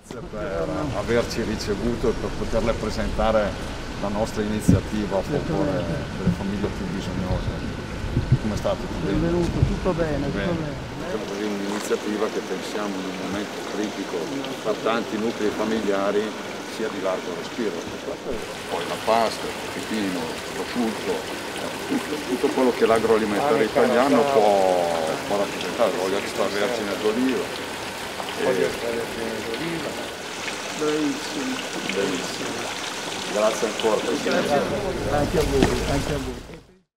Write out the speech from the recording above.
grazie per averci ricevuto e per poterle presentare la nostra iniziativa a favore delle famiglie più bisognose. Come è stato? Benvenuto, tutto bene, tutto Bene. bene. È un'iniziativa che pensiamo in un momento critico per tanti nuclei familiari sia di largo respiro. Poi la pasta, il pipino, il prosciutto, tutto quello che l'agroalimentare italiano può rappresentare, l'olio extravergine d'oliva. Bravissimo. Bellissimo. Grazie ancora Presidente. Anche a voi, anche a voi.